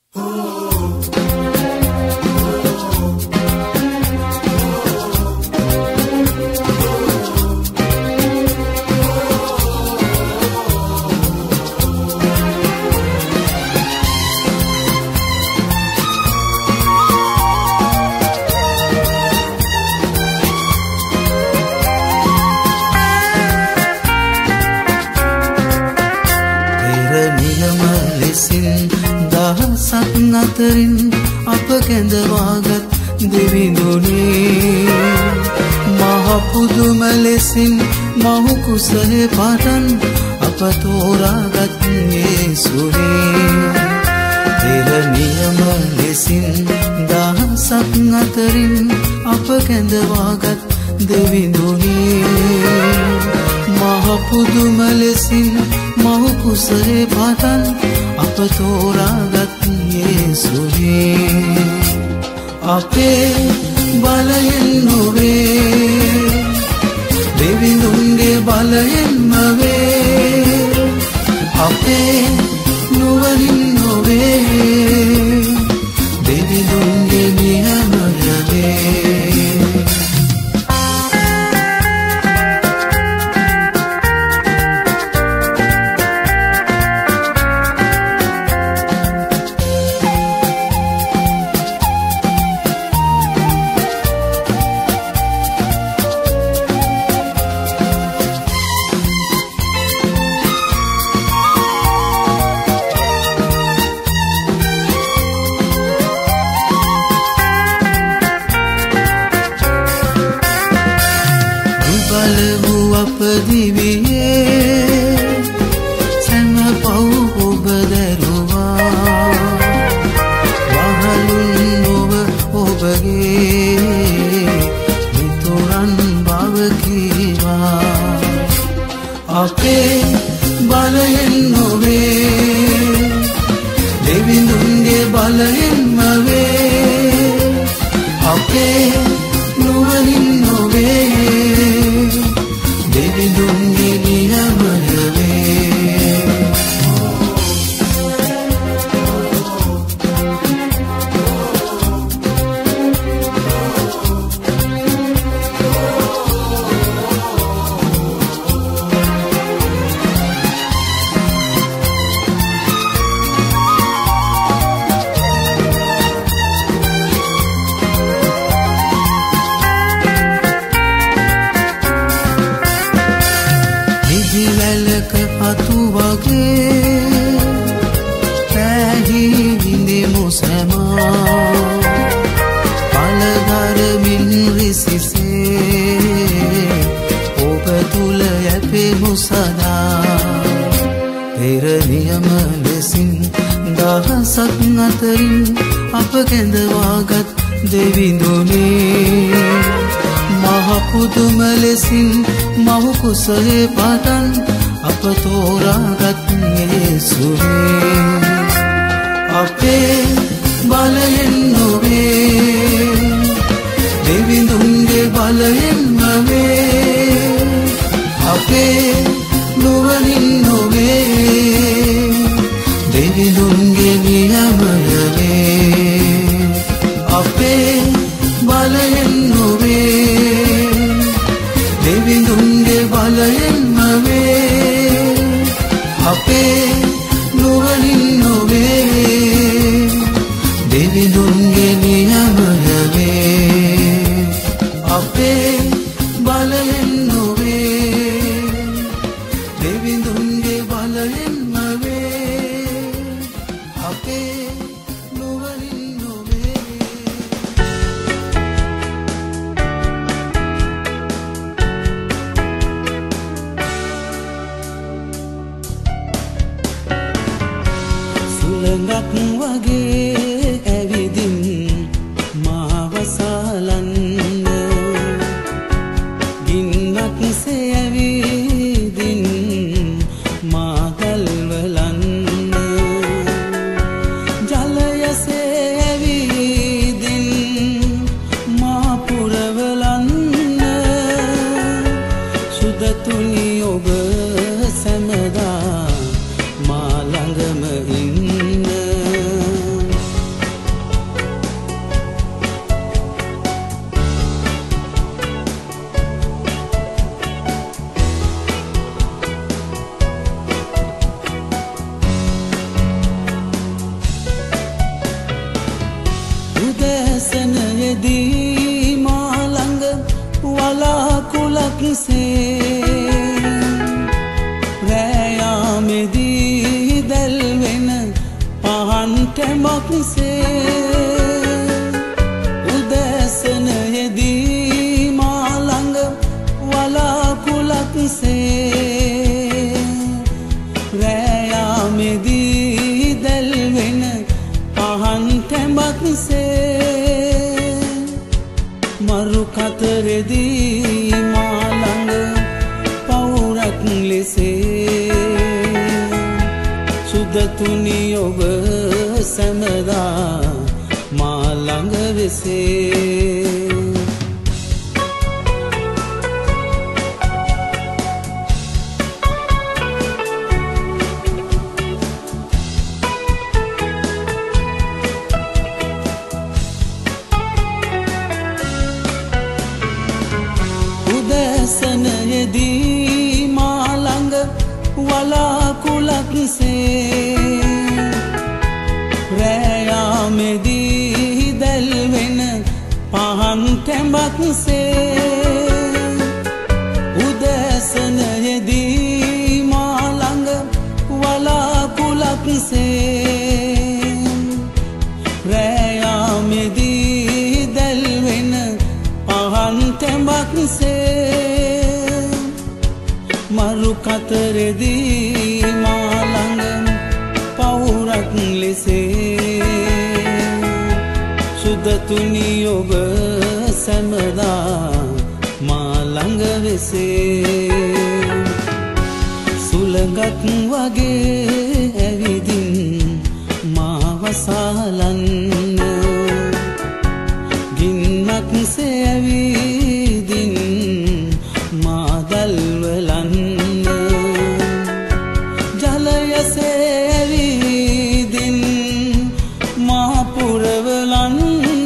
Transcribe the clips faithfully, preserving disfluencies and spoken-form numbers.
අතරින් අප කැඳවාගත් දෙවිඳුනේ මහ පුදුම ලෙසින් මහු කුසලේ පටන් අප තෝරාගත් යේසුනේ පෙර නියම ලෙසින් දහසක් අතරින් අප කැඳවාගත් දෙවිඳුනේ මහ පුදුම ලෙසින් මහු කුසලේ පටන් අප තෝරාගත් යේසුනේ අපේ බලයෙන් නොවේ දෙවිඳුන්ගේ බලයෙන්ම වේ අපේ නුවණින් නොවේ දෙවිඳුන්ගේ නියමය වේ කුසලේ පටන් අප තෝරාගත් යේසුනේ අපේ බලයෙන් නොවේ දෙවිඳුන්ගේ බලයෙන්ම වේ අපේ නුවණින් නොවේ දෙවිඳුන්ගේ නියමය වේ අපේ බලයෙන් නොවේ දෙවිඳුන්ගේ බලයෙන්ම වේ අපේ නුවණින් නොවේ දෙවිඳුන්ගේ නියමය වේ අපේ බලයෙන් නොවේ දෙවිඳුන්ගේ බලයෙන්ම වේ අපේ නුවණින් නොවේ සුළඟක් වගේ ඇවිදින් මාව සලන්න ගින්නක් සේ ඇවිදින් මා ගල්වලන්න ජලය සේ ඇවිදින් මා පුරවලන්න සුදතුනි ඔබ සැමදා මා ළඟම ඉන්න යදී මා ළඟ වලාකුලක් සේ රැයාමෙදී දැල්වෙන පහන් කැමක් සේ උදැසනයේදී මා ළඟ වලාකුලක් සේ රැයාමෙදී දැල්වෙන පහන් කැමක් සේ මරු කතරෙදී මා ළඟ පවුරක් ලෙසේ සුදතුනි ඔබ සැමදා මා ළඟ වෙසේ උදැසනයේදී මා ළඟ වලාකුලක් සේ රැයාමෙදී දැල්වෙන පහන් කැඹක් සේ උදැසනයේදී මා ළඟ වලාකුලක් සේ රැයාමෙදී දැල්වෙන පහන් කැඹක් සේ මරු කතරෙදී මා ළඟ පවුරක් ලෙසේ සුදතුනි ඔබ සැමදා මා ළඟ වෙසේ සුළඟක් වගේ ඇවිදින් මා වසාලන්න ගින්නක් සේ ඇවිදින් මා දල්වලන්න ජලයසේ ඇවිදින් මා පුරවලන්න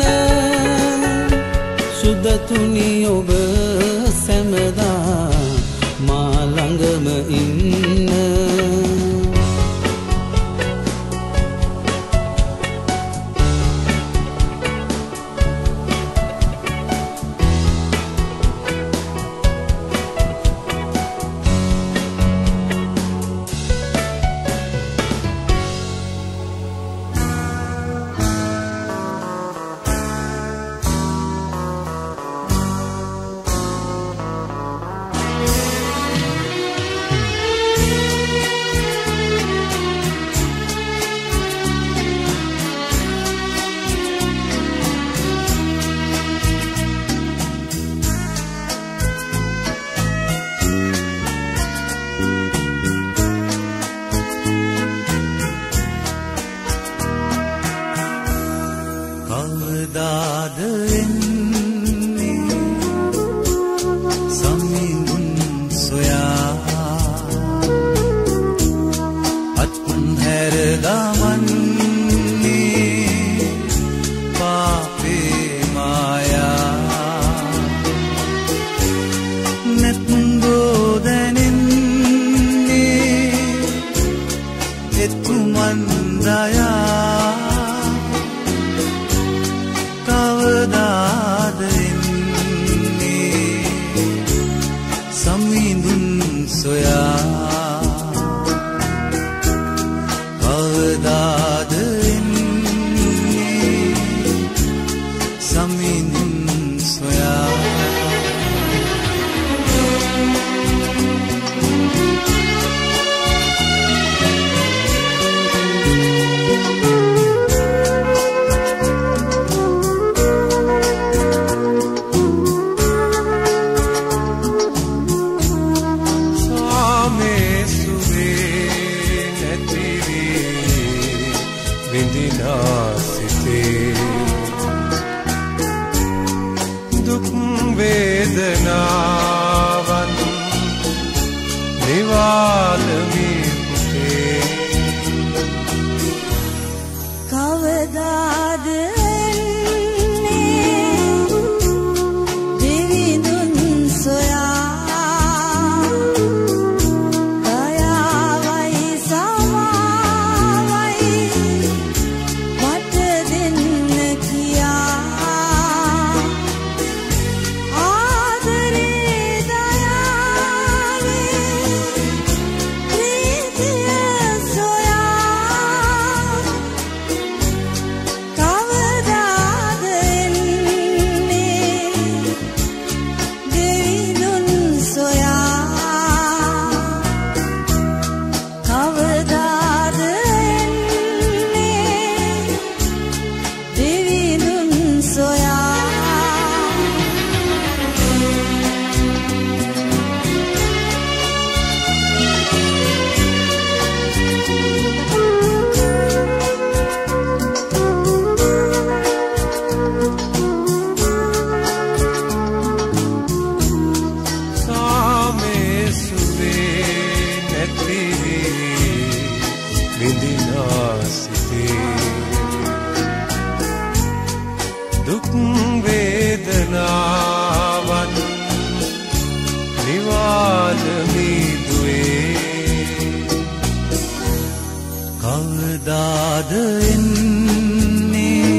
සුදතුනි ඔබ සැමදා මා ළඟම ඉන්න කවදාද එන්නේ සමිඳුන් සොයා අත්හැර ගමන්නේ පාපේ මායා නැත්නෝ දැනෙන්නේ එතුමන් දයා කවදාද එන්නේ සමිඳුන් සොයා කවදාද එන්නේ සමිඳුන් සොයා දුක් වේදනාවන් නිවාලමී පුතේ කවදාද එන්නේ දෙවිඳුන් සොයා දයාවයි සමාවයි මට දෙන්න කියා එන්නේ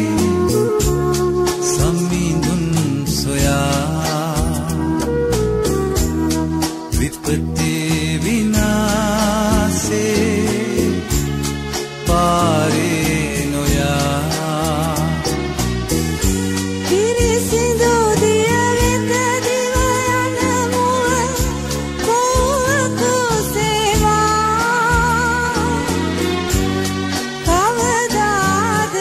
සම්මිඳුන් සොයා විපතේ විනාසේ පාරේ නොයා පිරිසිදු දිය වෙත දිව යන මුව කෝවකු සේවා කවදාද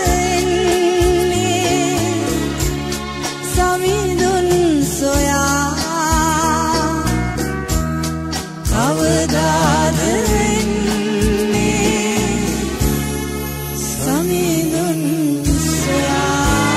එන්නේ සමිඳුන් සොයා කවදාද එන්නේ සමිඳුන් සොයා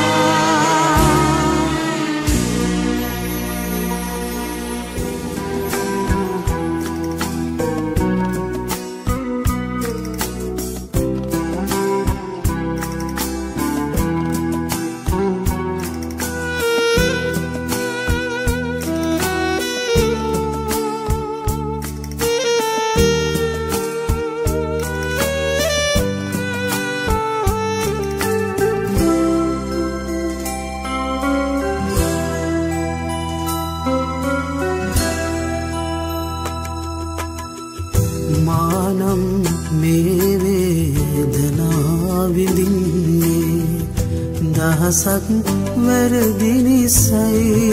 මානම් මේ වේදනා විඳින්නේ දහසක් වැරදි නිසයි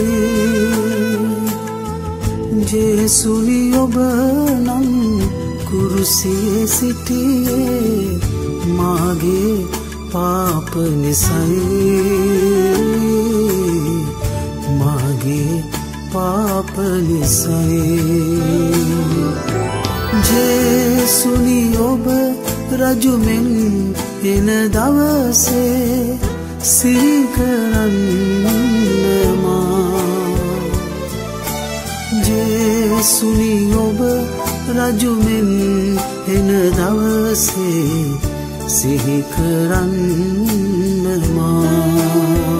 ජේසුනි ඔබ නම් කුරුසියේ සිටියේ මාගේ පාප නිසයි මාගේ පාප නිසයි ජේසුනි ඔබ රජුමෙන් එන දවසේ සිහි කරන්න මා ජේසුනි ඔබ රජුමෙන් එන දවසේ සිහි කරන්න මා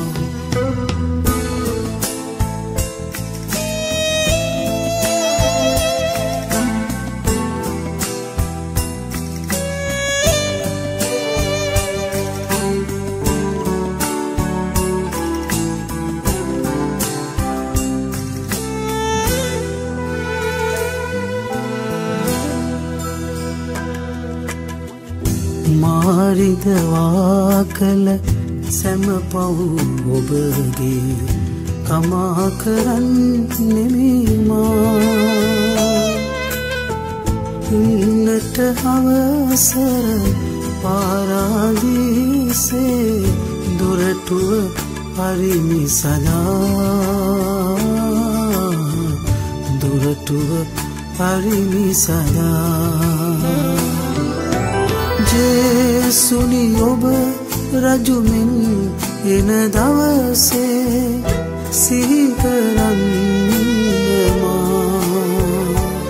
මාරිදවා කළ සැම පව් ඔබගේ කමා කරන්නෙමා ඉන්නට අවසර පාරාදීසේ දොරටුව පරිමි සදා දොරටුව පරිමි සදා ජේසුනි ඔබ රජුමෙන් එන දවසේ සිහි කරන්න මා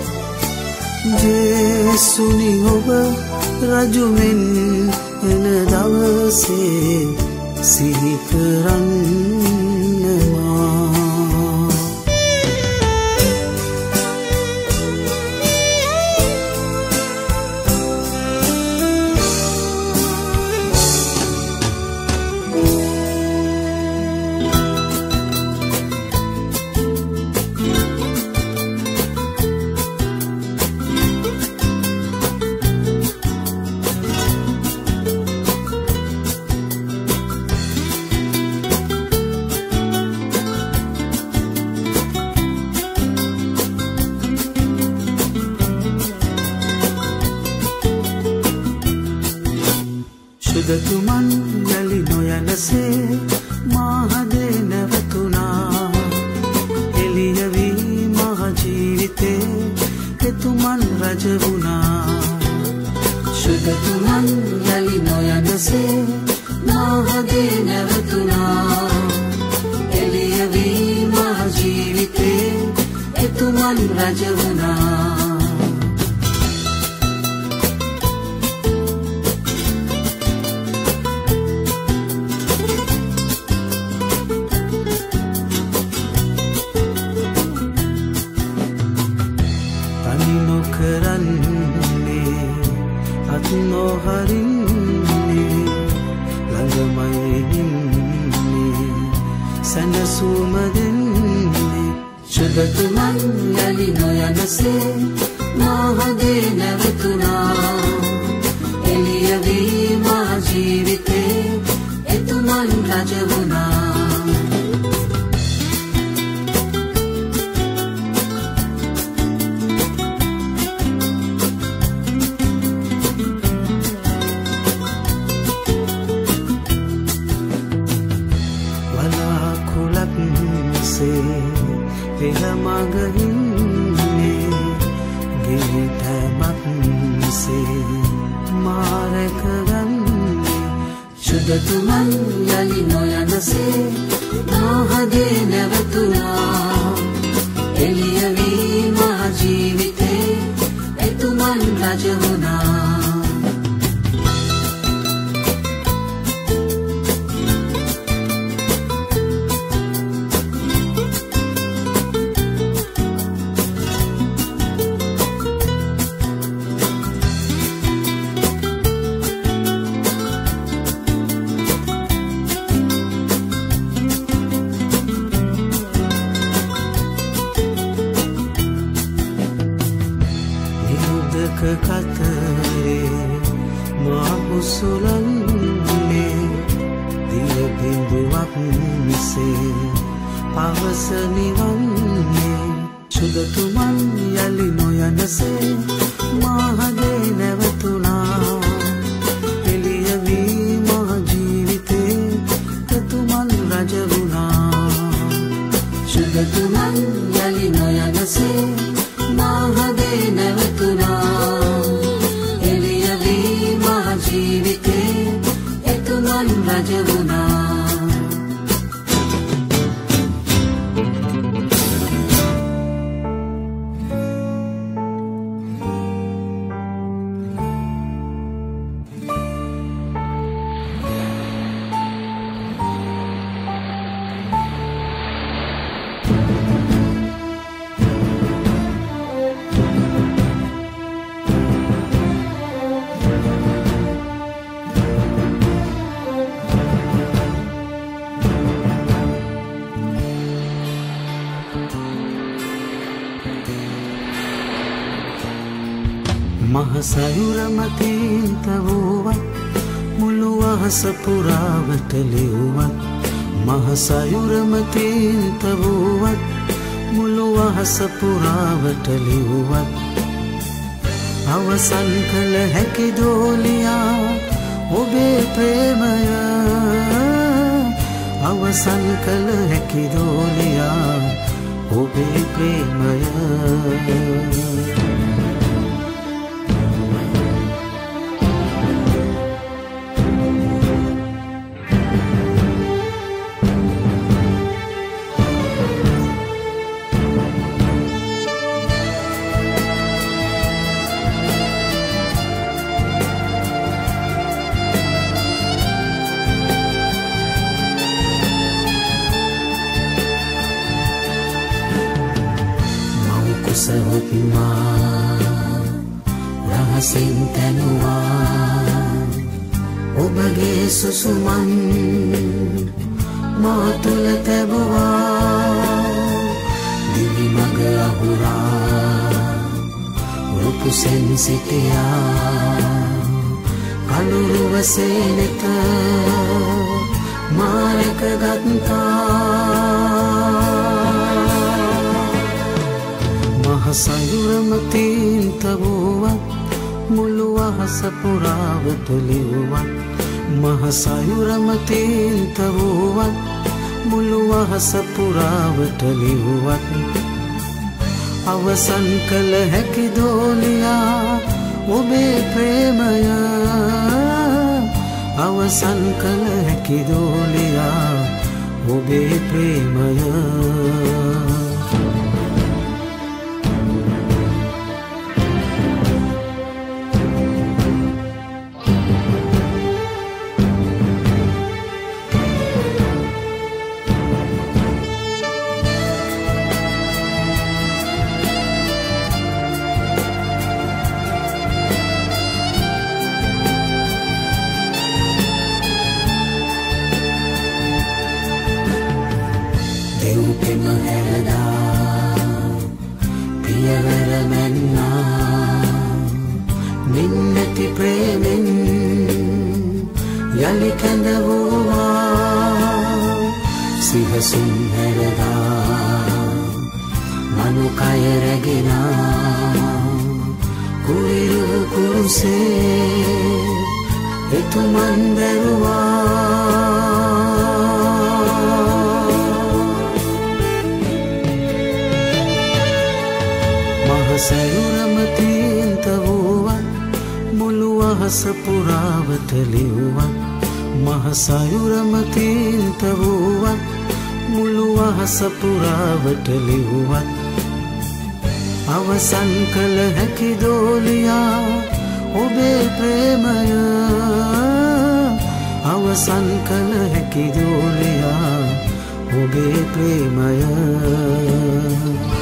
ජේසුනි ඔබ රජුමෙන් එන දවසේ සිහි කරන්න මා සුදතුමන් යලි නොයනසේ මාහදේ නැවතුනා එළිය වී මහ ජීවිතේ එතුමන් රජ වුණා සුදතුමන් යලි නොයනසේ මාහදේ නැවතුනා එළිය වී මහ ජීවිතේ එතුමන් රජ වුණා නොකරන්නේ අත් නොහරින්නේ සැනසුම දෙන්නේ සුබතුමන් යලි නොයනසේ මාහදේ නැවතුණා එළිය වී මා ජීවිතේ එතුමන් රජ වුණා මගින්නේ ගෙතමත්සේ මාරක ගන්නේ සුදතුමන් යලි නොයනසේ මාහදේ නැවතුණා එළිය වී මා ජීවිතේ එතුමන් රජ වුණා කතරේ මා උසුලන්නේ දිය බිඳුවක් මිසේ පවස නිවන්නේ සුදතුමන් යලි නොයනසේ මාහදේ නැවතුණා එළිය වී මා ජීවිතේ එතුමන් රජ වුණා සුදතුමන් යලි නොයනසේ මාහදේ නැවතුණා එළිය වී මා ජීවිතේ එතුමන් රජ වුණා මහසයුර මතින් තවුවත් මුළු අහස පුරාවට ලිව්වත් මහසයුර මතින් තවුවත් මුළු අහස පුරාවට ලිව්වත් අවසන් කළ හැකි දෝලියා ඔබේ ප්‍රේමය අවසන් කළ හැකි දෝලියා ඔබේ ප්‍රේමය සහොත්මා රහසින් තැනුවා ඔබගේ සුසුමන් මා තුළ තැබුවා දිවි මග අහුරා රුකුසෙන් සිටියා කළුරුව සේනෙත මාරක ගත්තා මහසයුර මතින් තවුවත් මුළු අහස පුරාවට ලිව්වත් මහසයුර මතින් තවුවත් මුළු අහස පුරාවට ලිව්වත් අවසන් කළ හැකි දෝලියා ඔබේ ප්‍රේමය අවසන් කළ හැකි දෝලියා ඔබේ ප්‍රේමය යලි කැඳවුවා සිහසුන් හැරදා මනු කය රැගෙන කුලිරු කුරුසේ එතුමන් දැරුවා මහසයුරම තීන්ත වූවත් මුළු අහස පුරාවට ලිව්වත් මහසයුරම තීන්ත වූවත් මුළු අහස පුරාවට ලිව්වත් අවසන් කළ හැකි දෝලියා ඔබේ ප්‍රේමය අවසන් කළ හැකි දෝලියා ඔබේ ප්‍රේමය